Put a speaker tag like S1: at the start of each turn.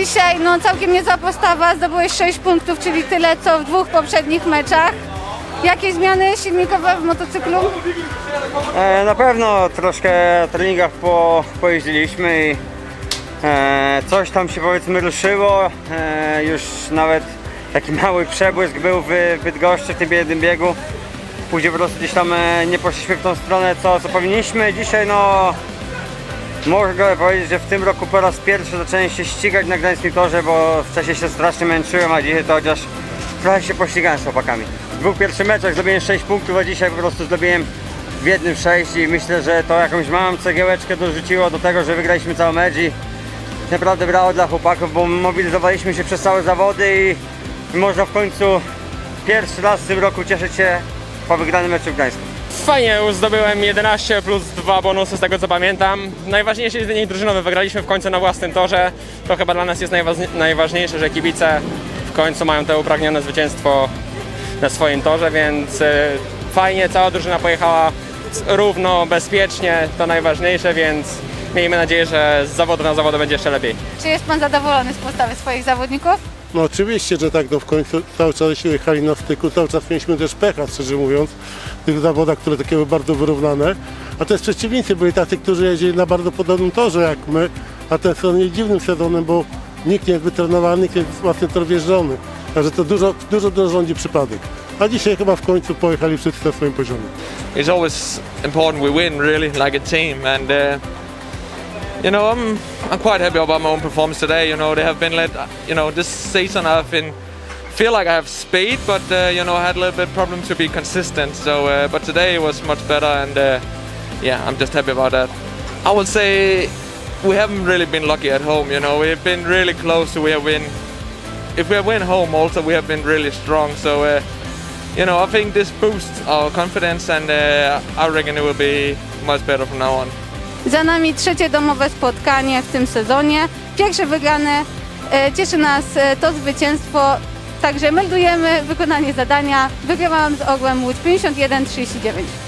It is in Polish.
S1: dzisiaj no, całkiem niezła postawa, zdobyłeś 6 punktów, czyli tyle co w 2 poprzednich meczach. Jakie zmiany silnikowe w motocyklu?
S2: Na pewno troszkę w treningach pojeździliśmy i coś tam się powiedzmy ruszyło. Już nawet taki mały przebłysk był w Bydgoszczy w tym jednym biegu. Później po prostu gdzieś tam nie poszliśmy w tą stronę co powinniśmy. Dzisiaj no mogę powiedzieć, że w tym roku po raz pierwszy zacząłem się ścigać na gdańskim torze, bo wcześniej się strasznie męczyłem, a dzisiaj to chociaż trochę się pościgałem z chłopakami. W 2 pierwszych meczach zdobyłem 6 punktów, a dzisiaj po prostu zdobyłem w jednym 6 i myślę, że to jakąś małą cegiełeczkę dorzuciło do tego, że wygraliśmy cały mecz i naprawdę brawo dla chłopaków, bo mobilizowaliśmy się przez całe zawody i można w końcu pierwszy raz w tym roku cieszyć się po wygranym meczu w Gdańsku.
S3: Fajnie, zdobyłem 11 plus 2 bonusy z tego co pamiętam. Najważniejszy jest wynik drużynowy, wygraliśmy w końcu na własnym torze. To chyba dla nas jest najważniejsze, że kibice w końcu mają to upragnione zwycięstwo na swoim torze, więc fajnie, cała drużyna pojechała równo, bezpiecznie, to najważniejsze, więc miejmy nadzieję, że z zawodu na zawodu będzie jeszcze lepiej.
S1: Czy jest pan zadowolony z postawy swoich zawodników?
S4: No oczywiście, że tak, no w końcu cały czas się jechali na styku, cały czas mieliśmy też pecha, szczerze mówiąc, w tych zawodach, które takie były bardzo wyrównane, a też przeciwnicy byli tacy, którzy jeździli na bardzo podobnym torze jak my, a ten sezon jest dziwnym sezonem, bo nikt nie jest wytrenowany, nikt nie jest własny tor wjeżdżony, także to dużo rządzi przypadek. A dzisiaj chyba w końcu pojechali wszyscy na swoim poziomie.
S5: It's always important we win, really, like a team, and you know, I'm quite happy about my own performance today. You know, they have been this season feel like I have speed, but you know, I had a little bit problem to be consistent. So, but today it was much better, and yeah, I'm just happy about that. I would say we haven't really been lucky at home. You know, we've been really close to if we win home also, we have been really strong. So, you know, I think this boosts our confidence, and I reckon it will be much better from now on.
S1: Za nami 3. domowe spotkanie w tym sezonie. Pierwsze wygrane. Cieszy nas to zwycięstwo. Także meldujemy wykonanie zadania. Wygrałam z Orłem Łódź 51-39.